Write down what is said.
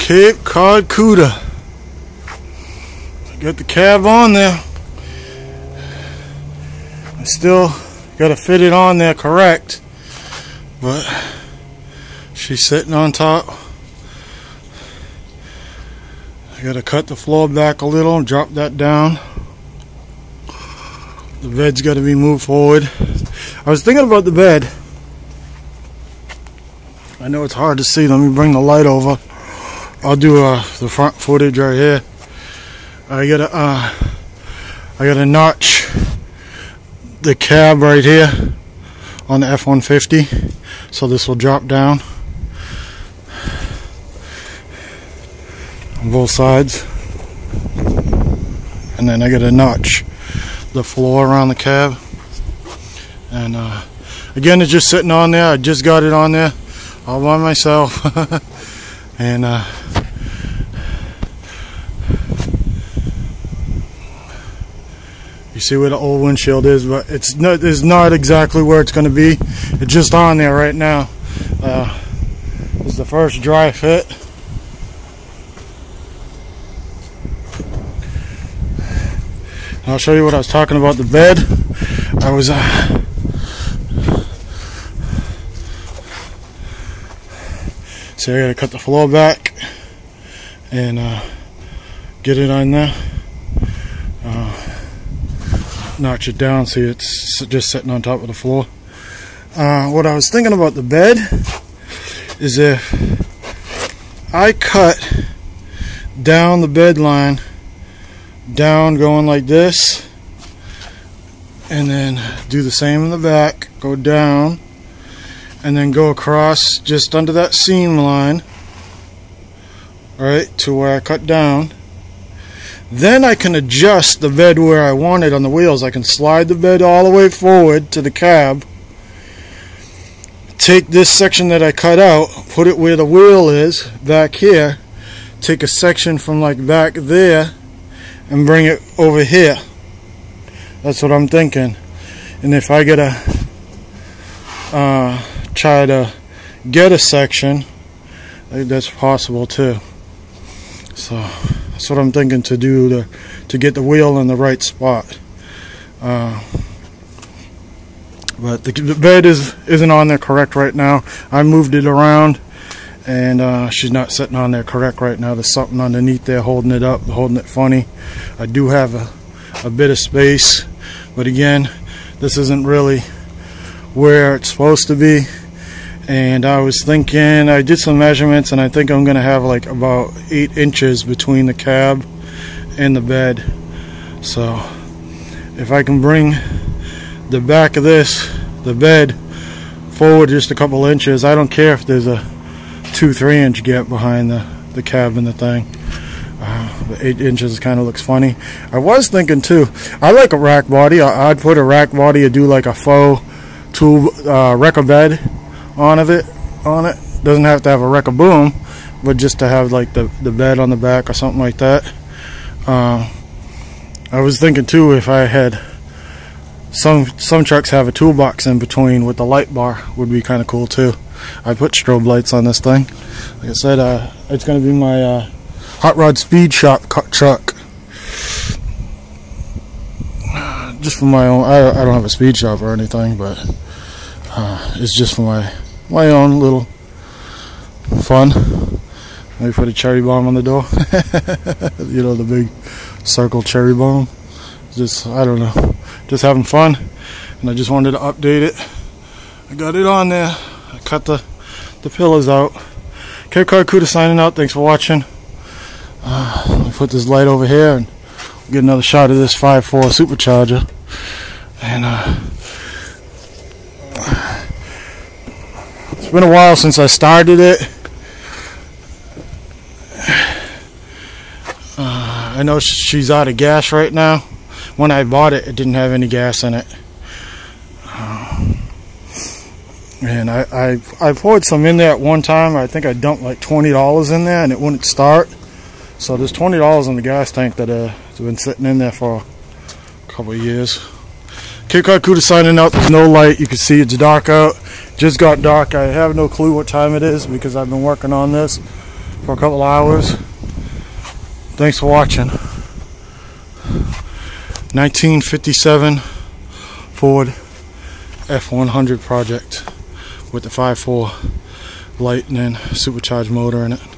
Cape Cod Cuda. Got the cab on there. I still got to fit it on there correct, but she's sitting on top. I got to cut the floor back a little and drop that down. The bed's got to be moved forward. I was thinking about the bed. I know it's hard to see. Let me bring the light over. I'll do the front footage right here. I gotta notch the cab right here on the F150, so this will drop down on both sides, and then I gotta notch the floor around the cab. And again, it's just sitting on there. I just got it on there all by myself. And you see where the old windshield is, but it's not exactly where it's going to be. It's just on there right now. This is the first dry fit. And I'll show you what I was talking about the bed. I was so I gotta cut the floor back and get it on there. Notch it down, see it's just sitting on top of the floor. What I was thinking about the bed is if I cut down the bed line, down going like this, and then do the same in the back, go down, and then go across just under that seam line, right to where I cut down. Then I can adjust the bed where I want it on the wheels. I can slide the bed all the way forward to the cab, take this section that I cut out, put it where the wheel is back here, take a section from like back there and bring it over here. That's what I'm thinking. And if I gotta try to get a section, I think that's possible too. So that's what I'm thinking to do to get the wheel in the right spot. But the bed isn't on there correct right now. I moved it around, and she's not sitting on there correct right now. There's something underneath there holding it up, holding it funny. I do have a bit of space, but again, this isn't really where it's supposed to be. And I was thinking, I did some measurements, and I think I'm gonna have like about 8 inches between the cab and the bed. So if I can bring the back of the bed forward just a couple inches, I don't care if there's a 2-3 inch gap behind the cab and the thing. The 8 inches kind of looks funny. I was thinking too, I like a rack body. I'd put a rack body or do like a faux tube wrecker bed on it. Doesn't have to have a wrecker boom, but just to have like the bed on the back or something like that. I was thinking too, if I had some trucks have a toolbox in between with the light bar, would be kind of cool too. I put strobe lights on this thing. Like I said, it's going to be my hot rod speed shop truck. Just for my own. I don't have a speed shop or anything, but it's just for my own little fun. Maybe put a cherry bomb on the door. You know, the big circle cherry bomb. Just, I don't know, just having fun, and I just wanted to update it. I got it on there. I cut the pillars out. Cape Cod Cuda signing out. Thanks for watching. Let me put this light over here and get another shot of this 5.4 supercharger. And it's been a while since I started it. I know she's out of gas right now. When I bought it, it didn't have any gas in it. And I poured some in there at one time. I think I dumped like $20 in there and it wouldn't start. So there's $20 in the gas tank that has been sitting in there for a couple of years. Cape Cod Cuda signing out. There's no light. You can see it's dark out. Just got dark. I have no clue what time it is because I've been working on this for a couple hours. Thanks for watching. 1957 Ford F100 project with the 5.4 Lightning supercharged motor in it.